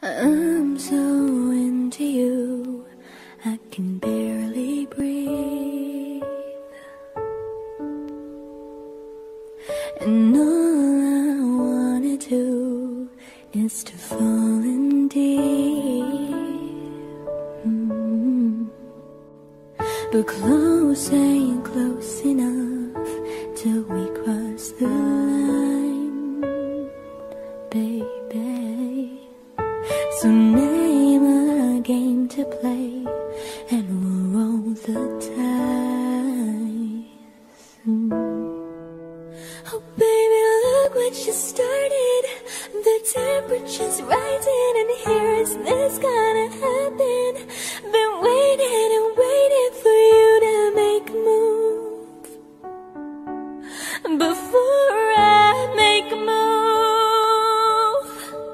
I'm so into you, I can barely breathe. And all I wanna do is to fall in deep. But close ain't close enough till we cross the line, baby. So name a game to play and we'll roll the dice. Oh baby, look what you started. The temperature's rising and here is this gonna happen. Been waiting and waiting for you to make a move before I make a move.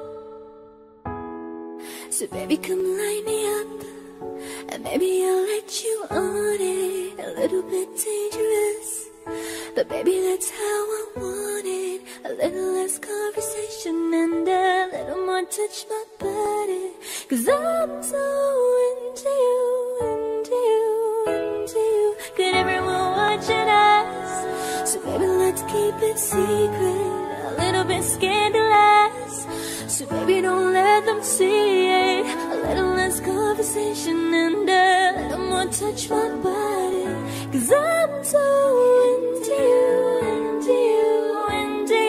So baby, come light me up, and maybe I'll let you on it. A little bit dangerous, but baby, that's how I want it. A little less conversation and a little more touch my body. 'Cause I'm so into you, into you, into you. Got everyone watching us, so baby, let's keep it secret. A little bit scandalous, so baby, don't let them see it. A little less conversation and a little more touch my body. 'Cause I'm so into you, into you, into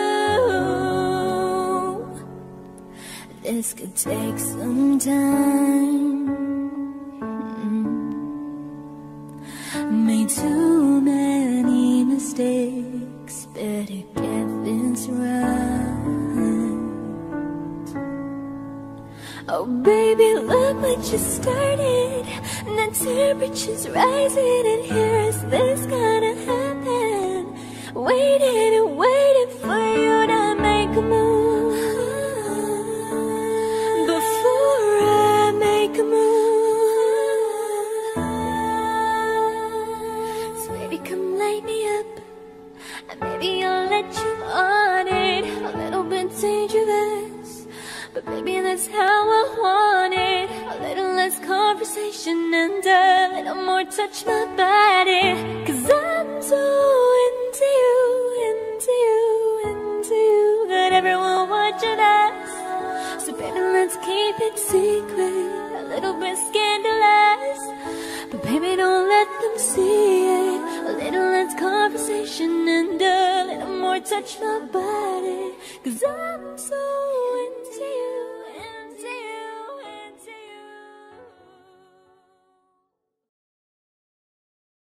you. This could take some time. Made too many mistakes, better get this right. Oh baby, look what you started. The temperature's rising and here is this gonna happen. Waiting and waiting for you to make a move before I make a move. So baby, come light me up, and maybe I'll let you on it. A little bit dangerous, but baby, that's how I want it. A little less conversation and a little more touch my body. 'Cause I'm so into you, into you, into you. Got everyone watching us, so baby, let's keep it secret. A little bit scandalous, but baby, don't let them see it. A little less conversation and a little more touch my body. 'Cause